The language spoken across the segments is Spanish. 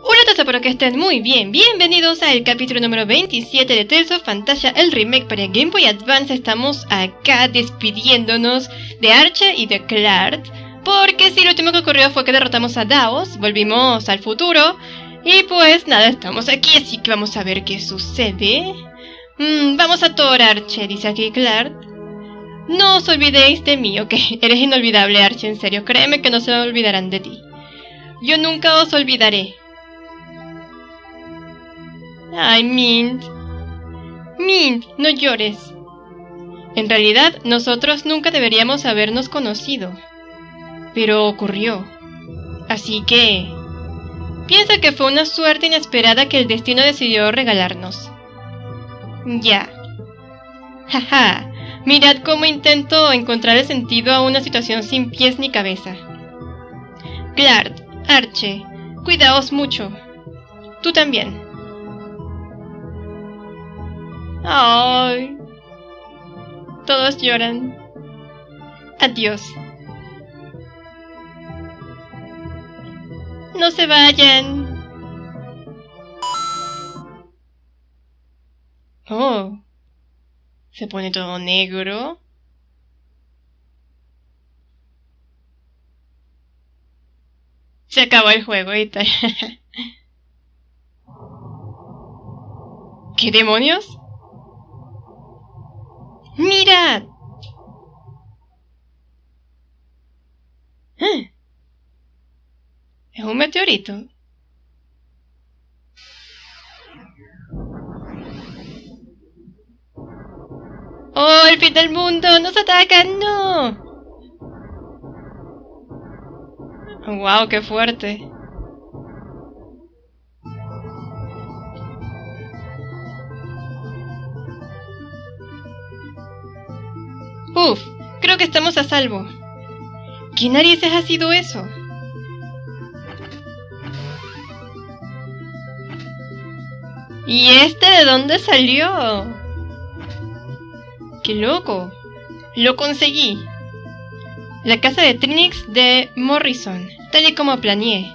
Hola a todos, espero que estén muy bien. Bienvenidos al capítulo número 27 de Tales of Phantasia, el remake para Game Boy Advance. Estamos acá despidiéndonos de Arche y de Clart, porque sí, lo último que ocurrió fue que derrotamos a Daos, volvimos al futuro, y pues nada, estamos aquí, así que vamos a ver qué sucede. Vamos a Thor, Arche, dice aquí Clart. No os olvidéis de mí, ok, eres inolvidable, Arche, en serio, créeme que no se olvidarán de ti. Yo nunca os olvidaré. Ay, Mint. Mint, no llores. En realidad, nosotros nunca deberíamos habernos conocido. Pero ocurrió. Así que... piensa que fue una suerte inesperada que el destino decidió regalarnos. Ya. Jaja. Mirad cómo intento encontrar el sentido a una situación sin pies ni cabeza. Clart, Arche, cuidaos mucho. Tú también. Ay, todos lloran. Adiós. No se vayan. Oh, se pone todo negro. Se acabó el juego y tal. ¿Qué demonios? ¡Mirad! ¿Eh? ¿Es un meteorito? ¡Oh, el fin del mundo! ¡Nos atacan! ¡No! ¡Wow, qué fuerte! Uf, creo que estamos a salvo. ¿Qué narices ha sido eso? ¿Y este de dónde salió? ¡Qué loco! Lo conseguí. La casa de Trinix de Morrison, tal y como planeé.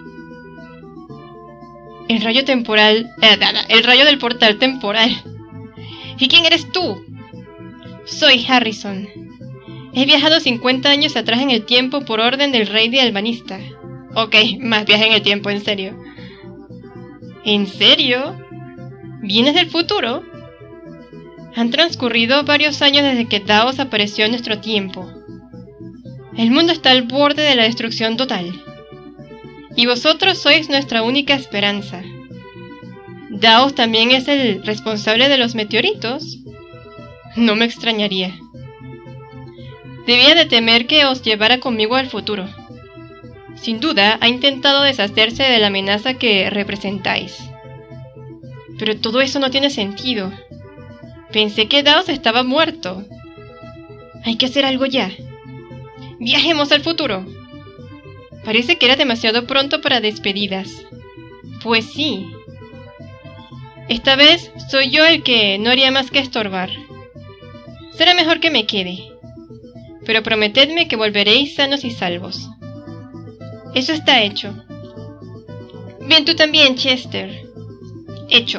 El rayo temporal... el rayo del portal temporal. ¿Y quién eres tú? Soy Harrison. He viajado 50 años atrás en el tiempo por orden del rey de Albanista. Ok, más viaje en el tiempo, en serio. ¿En serio? ¿Vienes del futuro? Han transcurrido varios años desde que Daos apareció en nuestro tiempo. El mundo está al borde de la destrucción total. Y vosotros sois nuestra única esperanza. ¿Daos también es el responsable de los meteoritos? No me extrañaría. Debía de temer que os llevara conmigo al futuro. Sin duda, ha intentado deshacerse de la amenaza que representáis. Pero todo eso no tiene sentido. Pensé que Daos estaba muerto. Hay que hacer algo ya. ¡Viajemos al futuro! Parece que era demasiado pronto para despedidas. Pues sí. Esta vez soy yo el que no haría más que estorbar. Será mejor que me quede. Pero prometedme que volveréis sanos y salvos. Eso está hecho. Bien, tú también, Chester. Hecho.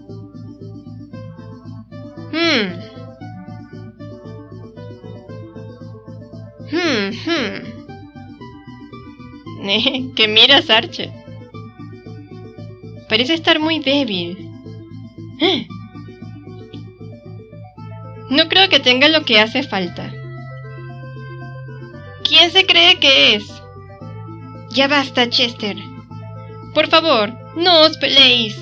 ¿Qué miras, Arche? Parece estar muy débil. No creo que tenga lo que hace falta. ¿Quién se cree que es? Ya basta, Chester. Por favor, no os peleéis.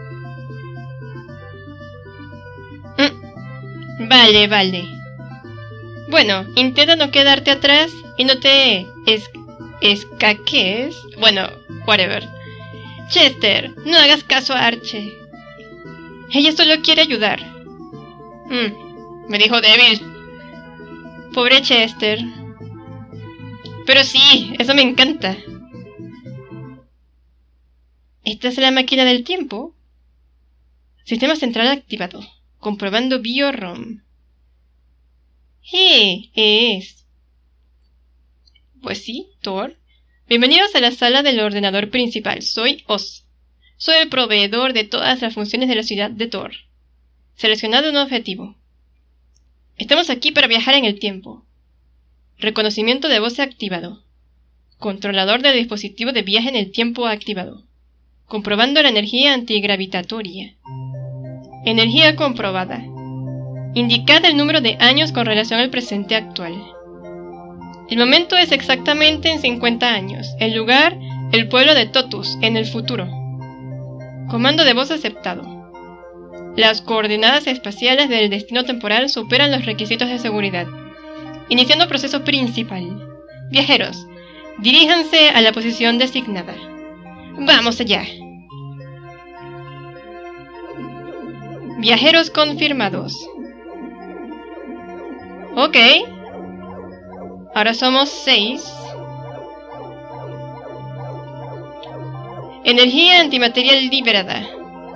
Vale. Bueno, intenta no quedarte atrás y no te escaques. Bueno, whatever. Chester, no hagas caso a Arche. Ella solo quiere ayudar. Me dijo débil. Pobre Chester. Pero sí, eso me encanta. ¿Esta es la máquina del tiempo? Sistema central activado. Comprobando BioROM. Es. Pues sí, Thor. Bienvenidos a la sala del ordenador principal. Soy Oz. Soy el proveedor de todas las funciones de la ciudad de Thor. Seleccionado un objetivo. Estamos aquí para viajar en el tiempo. Reconocimiento de voz activado. Controlador del dispositivo de viaje en el tiempo activado. Comprobando la energía antigravitatoria. Energía comprobada. Indicad el número de años con relación al presente actual. El momento es exactamente en 50 años. El lugar, el pueblo de Totus, en el futuro. Comando de voz aceptado. Las coordenadas espaciales del destino temporal superan los requisitos de seguridad. Iniciando proceso principal. Viajeros, diríjanse a la posición designada. ¡Vamos allá! Viajeros confirmados. Ok. Ahora somos 6. Energía antimaterial liberada.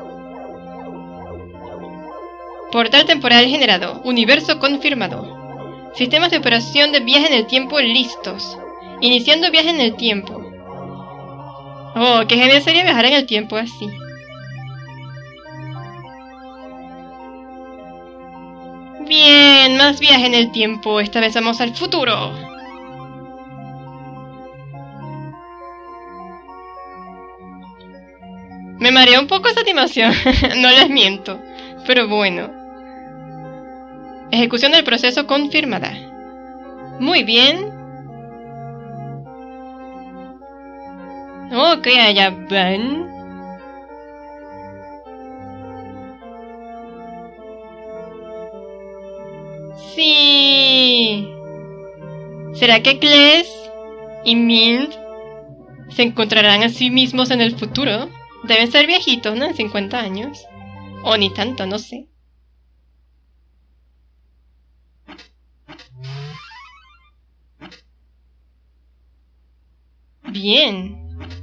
Portal temporal generado. Universo confirmado. Sistemas de operación de viaje en el tiempo listos. Iniciando viaje en el tiempo. Oh, qué genial sería viajar en el tiempo así. Bien, más viaje en el tiempo. Esta vez vamos al futuro. Me mareó un poco esta animación, no les miento. Pero bueno. Ejecución del proceso confirmada. Muy bien. Ok, allá van. Sí. ¿Será que Kless y Mint se encontrarán a sí mismos en el futuro? Deben ser viejitos, ¿no? En 50 años. O ni tanto, no sé. Bien.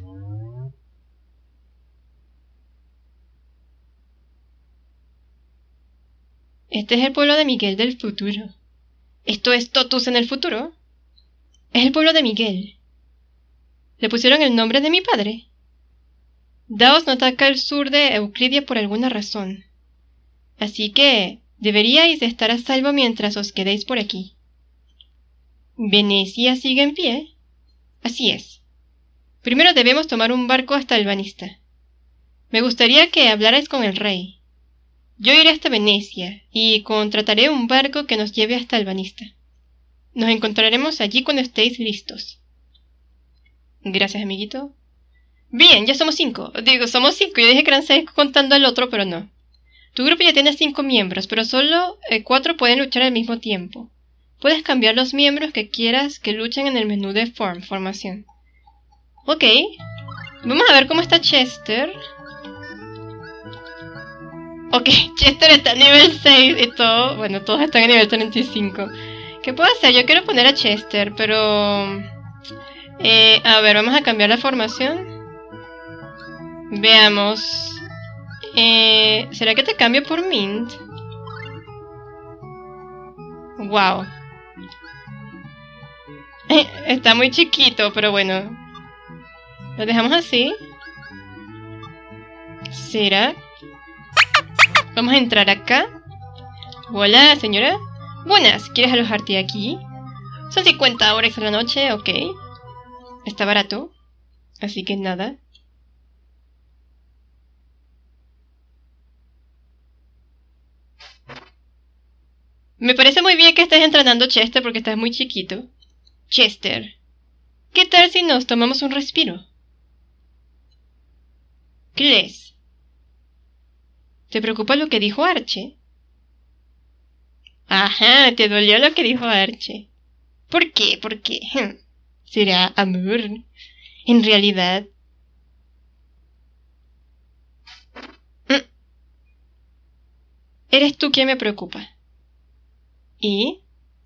Este es el pueblo de Miguel del futuro. ¿Esto es Totus en el futuro? Es el pueblo de Miguel. ¿Le pusieron el nombre de mi padre? Daos no ataca al sur de Euclidia por alguna razón. Así que deberíais estar a salvo mientras os quedéis por aquí. ¿Venecia sigue en pie? Así es. Primero debemos tomar un barco hasta Albanista. Me gustaría que hablarais con el rey. Yo iré hasta Venecia y contrataré un barco que nos lleve hasta Albanista. Nos encontraremos allí cuando estéis listos. Gracias, amiguito. Bien, ya somos 5. Digo, somos 5. Yo dije que eran 6 contando al otro, pero no. Tu grupo ya tiene 5 miembros, pero solo 4 pueden luchar al mismo tiempo. Puedes cambiar los miembros que quieras que luchen en el menú de formación. Ok. Vamos a ver cómo está Chester. Ok, Chester está a nivel 6 y todo. Bueno, todos están a nivel 35. ¿Qué puedo hacer? Yo quiero poner a Chester, pero... a ver, vamos a cambiar la formación. Veamos. ¿Será que te cambio por Mint? Wow. Está muy chiquito, pero bueno. Lo dejamos así. ¿Será? Vamos a entrar acá. Hola, señora. Buenas, ¿quieres alojarte aquí? Son 50 horas a la noche, ok. Está barato. Así que nada. Me parece muy bien que estés entrenando Chester porque estás muy chiquito. Chester, ¿qué tal si nos tomamos un respiro? Kless, ¿te preocupa lo que dijo Archie? Ajá, te dolió lo que dijo Archie. ¿Por qué? ¿Por qué? ¿Será amor? En realidad... Eres tú quien me preocupa. ¿Y?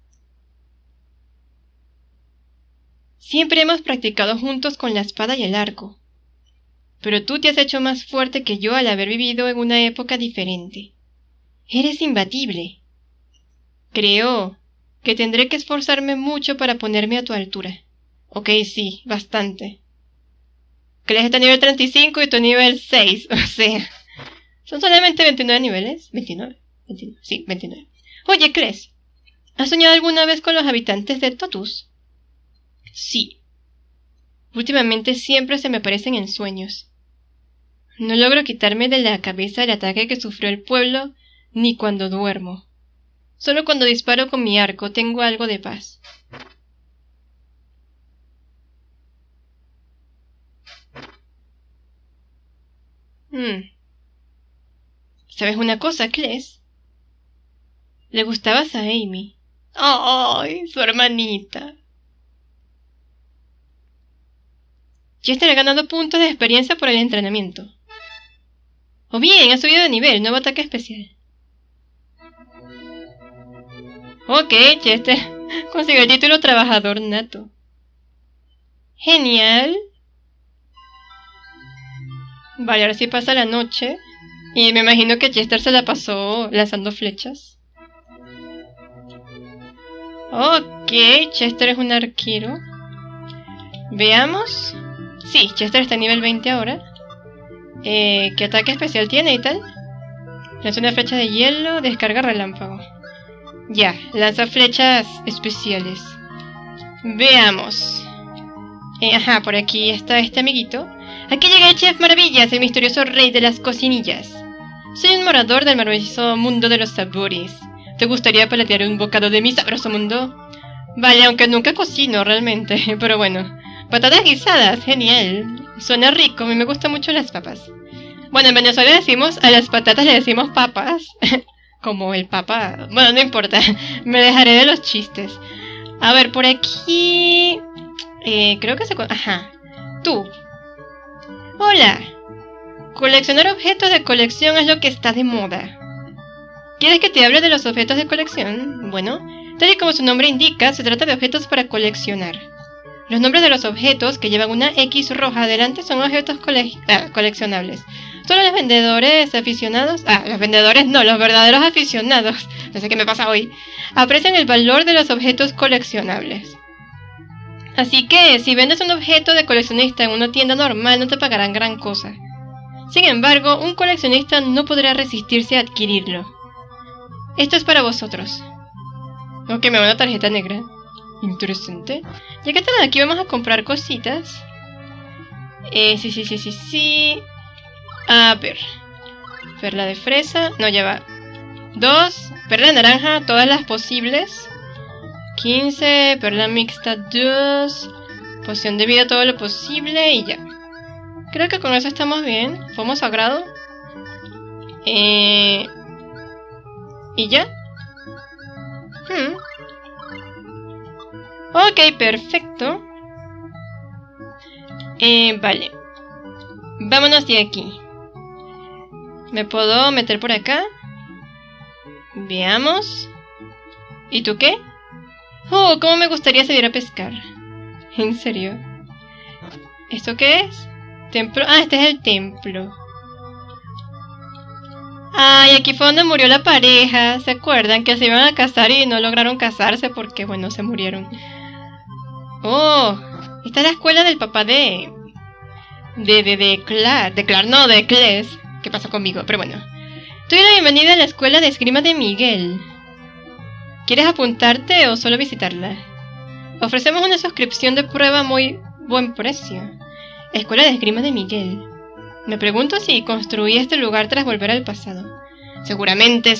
Siempre hemos practicado juntos con la espada y el arco. Pero tú te has hecho más fuerte que yo al haber vivido en una época diferente. Eres imbatible. Creo que tendré que esforzarme mucho para ponerme a tu altura. Ok, sí, bastante. Clash está a nivel 35 y tú a nivel 6. O sea, son solamente 29 niveles. 29. Sí, 29. Oye, Clash, ¿has soñado alguna vez con los habitantes de Totus? Sí. Últimamente siempre se me aparecen en sueños. No logro quitarme de la cabeza el ataque que sufrió el pueblo, ni cuando duermo. Solo cuando disparo con mi arco tengo algo de paz. ¿Sabes una cosa, Clash? Le gustabas a Amy. ¡Ay, su hermanita! Chester ha ganado puntos de experiencia por el entrenamiento. O bien, ha subido de nivel, nuevo ataque especial. Ok, Chester consiguió el título trabajador nato. Genial. Vale, ahora sí pasa la noche. Y me imagino que Chester se la pasó lanzando flechas. Ok, Chester es un arquero. Veamos. Sí, Chester está a nivel 20 ahora. ¿Qué ataque especial tiene y tal? Lanza una flecha de hielo, descarga relámpago. Ya, lanza flechas especiales. Veamos. Ajá, por aquí está este amiguito. Aquí llega el Chef Maravillas, el misterioso rey de las cocinillas. Soy un morador del maravilloso mundo de los sabores. ¿Te gustaría palatear un bocado de mi sabroso mundo? Vale, aunque nunca cocino realmente, pero bueno. Patatas guisadas, genial. Suena rico, a mí me gustan mucho las papas. Bueno, en Venezuela decimos, a las patatas le decimos papas. Como el papa. Bueno, no importa, me dejaré de los chistes. A ver, por aquí... creo que se... Ajá. Tú. Hola. Coleccionar objetos de colección es lo que está de moda. ¿Quieres que te hable de los objetos de colección? Bueno, tal y como su nombre indica, se trata de objetos para coleccionar. Los nombres de los objetos que llevan una X roja adelante son objetos coleccionables. Solo los vendedores aficionados... los vendedores no, los verdaderos aficionados, no sé qué me pasa hoy, aprecian el valor de los objetos coleccionables. Así que, si vendes un objeto de coleccionista en una tienda normal, no te pagarán gran cosa. Sin embargo, un coleccionista no podrá resistirse a adquirirlo. Esto es para vosotros. Ok, me va una tarjeta negra. Interesante. Ya que están aquí, vamos a comprar cositas. Sí. A ver. Perla de fresa. No, ya va. 2. Perla de naranja, todas las posibles. 15. Perla mixta 2. Poción de vida, todo lo posible. Y ya. Creo que con eso estamos bien. Fuego sagrado. Y ya. Ok, perfecto. Vale. Vámonos de aquí. ¿Me puedo meter por acá? Veamos. ¿Y tú qué? Oh, cómo me gustaría salir a pescar. ¿En serio? ¿Esto qué es? Templo. Ah, este es el templo. Ay, aquí fue donde murió la pareja. ¿Se acuerdan? Que se iban a casar y no lograron casarse porque, bueno, se murieron. Oh, esta es la escuela del papá de Clash. ¿Qué pasa conmigo? Pero bueno. Te doy la bienvenida a la escuela de esgrima de Miguel. ¿Quieres apuntarte o solo visitarla? Ofrecemos una suscripción de prueba a muy buen precio. Escuela de esgrima de Miguel. Me pregunto si construí este lugar tras volver al pasado. Seguramente.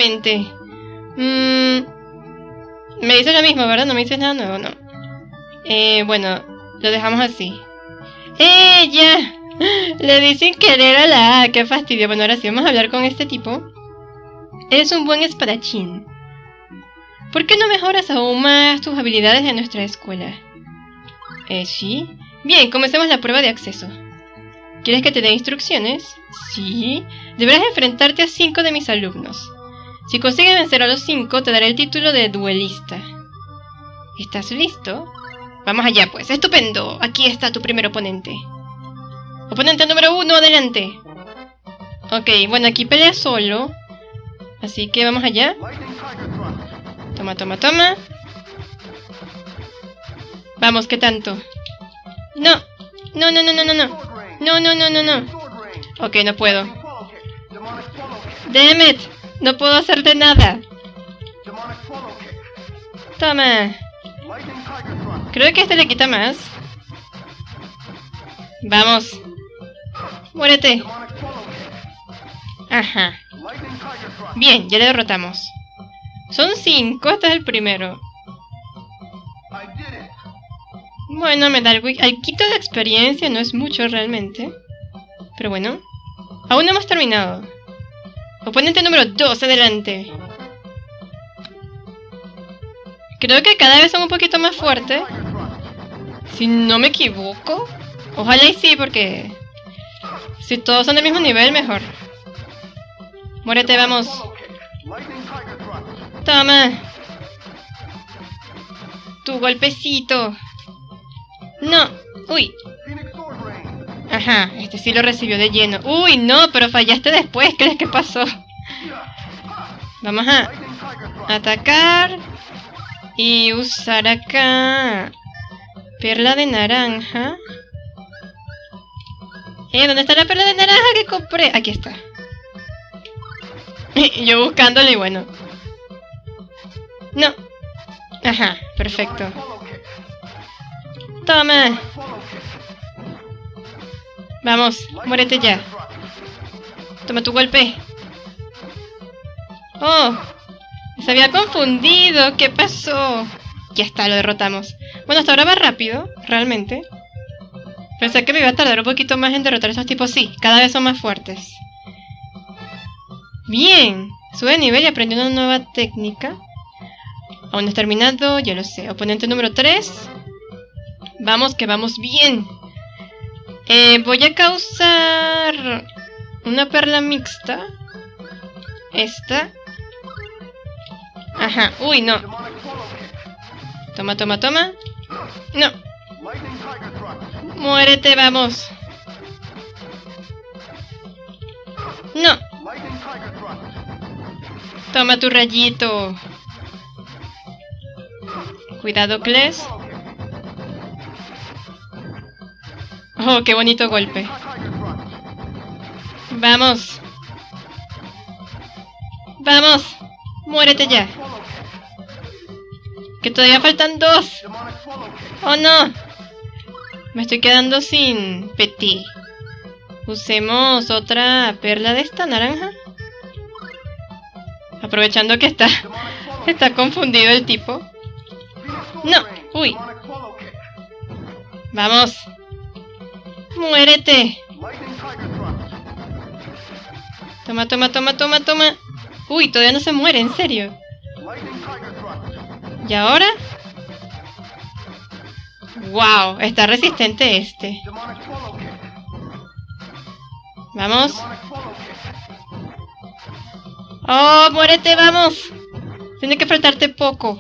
Me dices lo mismo, ¿verdad? No me dices nada nuevo, no. Bueno, lo dejamos así. ¡Ya! Le di sin querer a la A, qué fastidio. Bueno, ahora sí, vamos a hablar con este tipo. Eres un buen espadachín. ¿Por qué no mejoras aún más tus habilidades en nuestra escuela? ¿Sí? Bien, comencemos la prueba de acceso. ¿Quieres que te dé instrucciones? Sí. Deberás enfrentarte a 5 de mis alumnos. Si consigues vencer a los 5, te daré el título de duelista. ¿Estás listo? Vamos allá, pues. ¡Estupendo! Aquí está tu primer oponente. Oponente número 1, adelante. Ok, bueno, aquí pelea solo. Así que vamos allá. Toma. Vamos, ¿qué tanto? No. No, no, no, no, no. Ok, no puedo. Damn it. No puedo hacerte nada. Toma. Creo que este le quita más. Vamos. Muérete. Ajá. Bien, ya le derrotamos. Son 5, este es el primero. Bueno, me da algo de experiencia, no es mucho realmente. Pero bueno. Aún no hemos terminado. Oponente número 2, adelante. Creo que cada vez son un poquito más fuertes. Si no me equivoco. Ojalá y sí, porque... si todos son del mismo nivel, mejor. Muérete, vamos. Toma. Tu golpecito. No. Uy. Ajá, este sí lo recibió de lleno. Uy, no, pero fallaste después. ¿Qué es que pasó? Vamos a atacar. Y usar acá perla de naranja. ¿Dónde está la perla de naranja que compré? Aquí está. Yo buscándole y bueno. No. Ajá, perfecto. Toma. Vamos, muérete ya. Toma tu golpe. Oh, se había confundido. ¿Qué pasó? Ya está, lo derrotamos. Bueno, hasta ahora va rápido, realmente. Pensé que me iba a tardar un poquito más en derrotar a esos tipos. Sí, cada vez son más fuertes. Bien. Sube de nivel y aprendió una nueva técnica. Aún no has terminado, ya lo sé. Oponente número 3. Vamos, que vamos bien. Voy a causar una perla mixta. Esta. Ajá, uy, no. Toma, toma, toma. No. Muérete, vamos. No. Toma tu rayito. Cuidado, Kles. Oh, qué bonito golpe. Vamos. Vamos. Muérete ya. Que todavía faltan 2. Oh, no. Me estoy quedando sin petit. Usemos otra perla de esta naranja. Aprovechando que está confundido el tipo. No. Uy. Vamos. Muérete. Toma, toma, toma, toma, toma. Uy, todavía no se muere, en serio. ¿Y ahora? Wow, está resistente este. Vamos. Oh, muérete, vamos. Tiene que faltarte poco.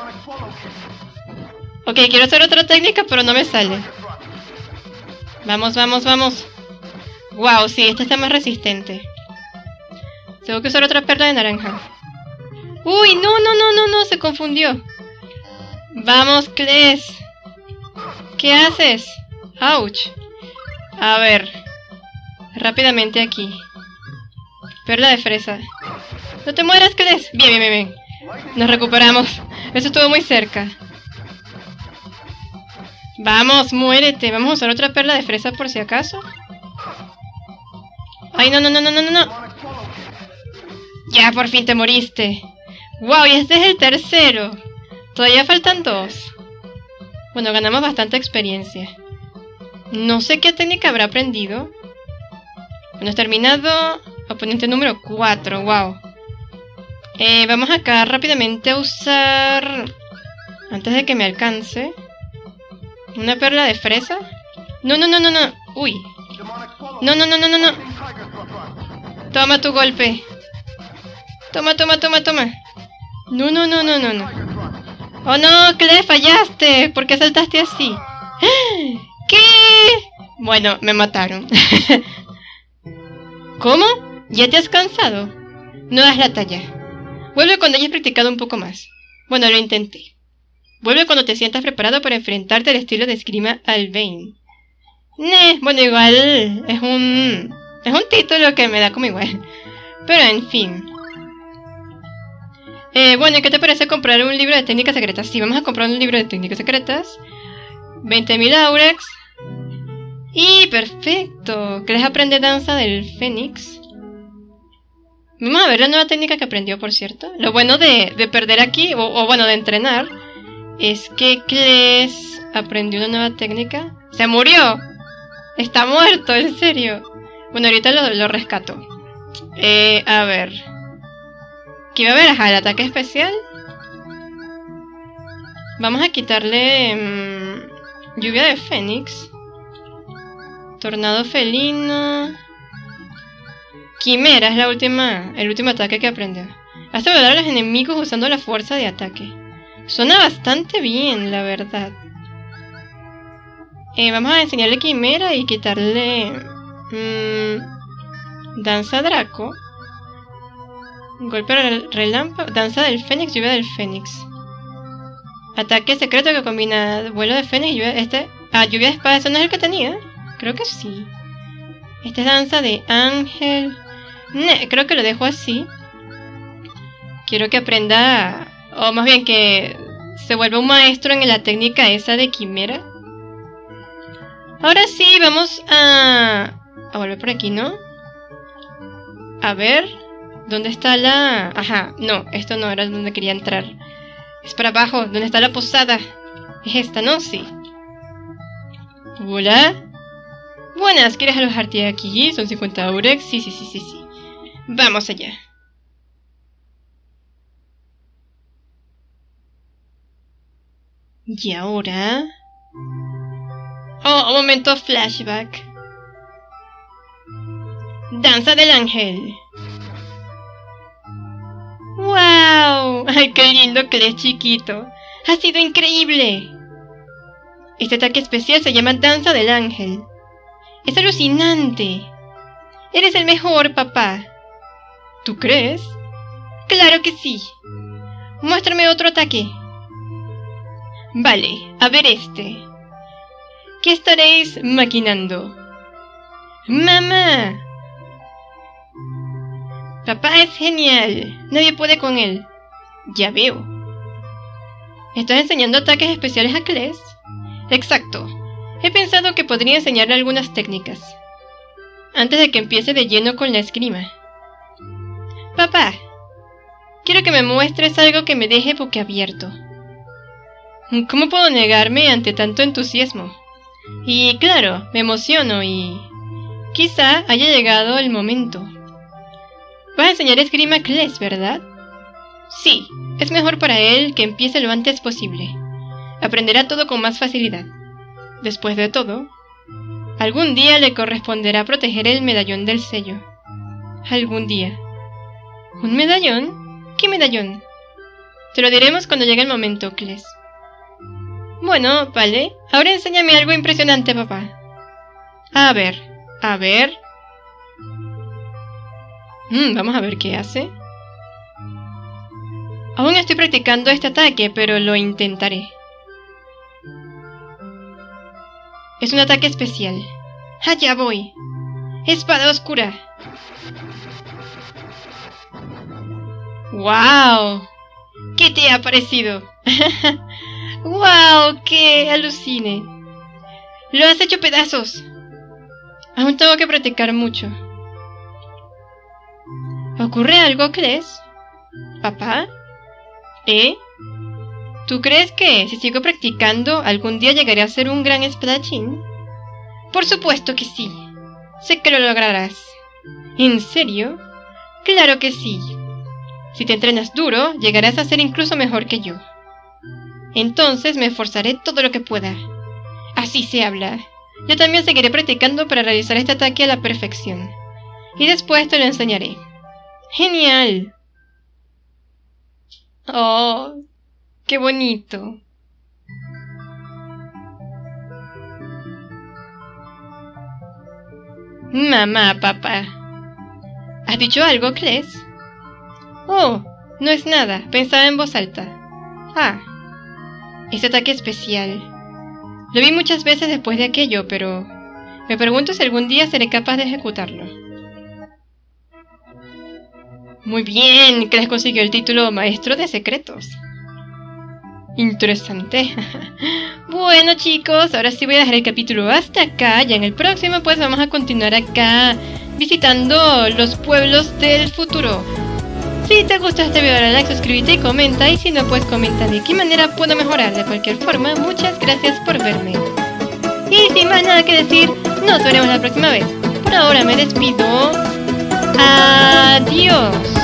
Ok, quiero hacer otra técnica, pero no me sale. Vamos, vamos, vamos. Wow, sí, este está más resistente. Tengo que usar otra perla de naranja. Uy, no, no, no, no, no, se confundió. Vamos, Kles. ¿Qué haces? Ouch. A ver. Rápidamente aquí. Perla de fresa. No te mueras, Kles. Bien, bien, bien, bien. Nos recuperamos. Eso estuvo muy cerca. Vamos, muérete. Vamos a usar otra perla de fresa por si acaso. Ay, no, no, no, no, no, no. Ya, por fin te moriste. Wow, y este es el tercero. Todavía faltan 2. Bueno, ganamos bastante experiencia. No sé qué técnica habrá aprendido. Bueno, has terminado. Oponente número 4, wow. Vamos acá rápidamente a usar... antes de que me alcance... una perla de fresa. No, no, no, no, no. Uy. No, no, no, no, no, no. Toma tu golpe. Toma, toma, toma, toma. No, no, no, no, no, no. Oh no, Kles, fallaste. ¿Por qué saltaste así? ¿Qué? Bueno, me mataron. ¿Cómo? ¿Ya te has cansado? No das la talla. Vuelve cuando hayas practicado un poco más. Bueno, lo intenté. Vuelve cuando te sientas preparado para enfrentarte al estilo de esgrima Albain. Bueno, igual es un título que me da como igual. Pero en fin. Bueno, ¿qué te parece comprar un libro de técnicas secretas? Sí, vamos a comprar un libro de técnicas secretas. 20.000 Aurex. Y perfecto. ¿Querés aprender danza del Fénix? Vamos a ver la nueva técnica que aprendió, por cierto. Lo bueno de perder aquí, o bueno, de entrenar, es que Kles aprendió una nueva técnica. ¡Se murió! Está muerto, en serio. Bueno, ahorita lo rescato. A ver. ¿Qué va a haber? Ajá, el ataque especial. Vamos a quitarle lluvia de Fénix. Tornado felino. Quimera es el último ataque que aprendió. Hace volar a los enemigos usando la fuerza de ataque. Suena bastante bien, la verdad. Vamos a enseñarle Quimera y quitarle Danza Draco. Golpe relámpago. Danza del Fénix, lluvia del Fénix. Ataque secreto que combina vuelo de Fénix y lluvia. Lluvia de espada, ¿eso no es el que tenía? Creo que sí. Esta es danza de ángel. Creo que lo dejo así. Quiero que aprenda, o más bien que se vuelva un maestro en la técnica esa de Quimera. Ahora sí, vamos a volver por aquí, ¿no? A ver, ¿dónde está la...? Ajá, no, esto no era donde quería entrar. Es para abajo, ¿dónde está la posada? Es esta, ¿no? Sí. Hola. Buenas, ¿quieres alojarte aquí? Son 50 Aurex. Sí. Vamos allá. ¿Y ahora? Oh, un momento, flashback. Danza del ángel. ¡Wow! ¡Ay, qué lindo que eres, chiquito! ¡Ha sido increíble! Este ataque especial se llama Danza del Ángel. ¡Es alucinante! ¡Eres el mejor, papá! ¿Tú crees? ¡Claro que sí! Muéstrame otro ataque. Vale, a ver este. ¿Qué estaréis maquinando? ¡Mamá! Papá es genial. Nadie puede con él. Ya veo. ¿Estás enseñando ataques especiales a Kles? Exacto. He pensado que podría enseñarle algunas técnicas antes de que empiece de lleno con la esgrima. Papá, quiero que me muestres algo que me deje boquiabierto. ¿Cómo puedo negarme ante tanto entusiasmo? Y claro, me emociono y... quizá haya llegado el momento. Vas a enseñar esgrima a Kles, ¿verdad? Sí, es mejor para él que empiece lo antes posible. Aprenderá todo con más facilidad. Después de todo, algún día le corresponderá proteger el medallón del sello. Algún día. ¿Un medallón? ¿Qué medallón? Te lo diremos cuando llegue el momento, Kles. Bueno, vale. Ahora enséñame algo impresionante, papá. A ver. Vamos a ver qué hace. Aún estoy practicando este ataque, pero lo intentaré. Es un ataque especial. ¡Allá voy! ¡Espada oscura! ¡Wow! ¿Qué te ha parecido? ¡Wow! ¡Qué alucine! ¡Lo has hecho pedazos! Aún tengo que practicar mucho. ¿Ocurre algo, Kles? ¿Papá? ¿Tú crees que, si sigo practicando, algún día llegaré a ser un gran espadachín? Por supuesto que sí. Sé que lo lograrás. ¿En serio? Claro que sí. Si te entrenas duro, llegarás a ser incluso mejor que yo. Entonces me esforzaré todo lo que pueda. Así se habla. Yo también seguiré practicando para realizar este ataque a la perfección. Y después te lo enseñaré. ¡Genial! ¡Oh! ¡Qué bonito! Mamá, papá. ¿Has dicho algo, Kles? Oh, no es nada. Pensaba en voz alta. Ese ataque especial. Lo vi muchas veces después de aquello, pero Me pregunto si algún día seré capaz de ejecutarlo. Muy bien, Crash consiguió el título Maestro de Secretos. Interesante. Bueno, chicos, ahora sí voy a dejar el capítulo hasta acá. Ya en el próximo pues vamos a continuar acá visitando los pueblos del futuro. Si te gustó este video, dale like, suscríbete y comenta. Y si no, pues comenta de qué manera puedo mejorar. De cualquier forma, muchas gracias por verme. Y sin más nada que decir, nos veremos la próxima vez. Por ahora me despido. Adiós.